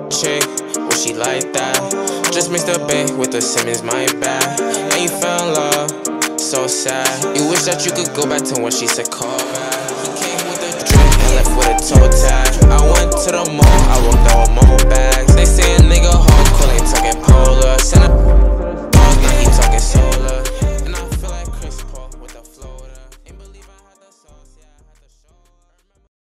chick, well she like that. Just mixed up bait with the Simmons, my bad. And you fell in love, so sad. You wish that you could go back to when she said call back. He came with a drink and left with a toe tag. I went to the mall, I walked out with mobile bags. They say a nigga hardcore, ain't talking polar.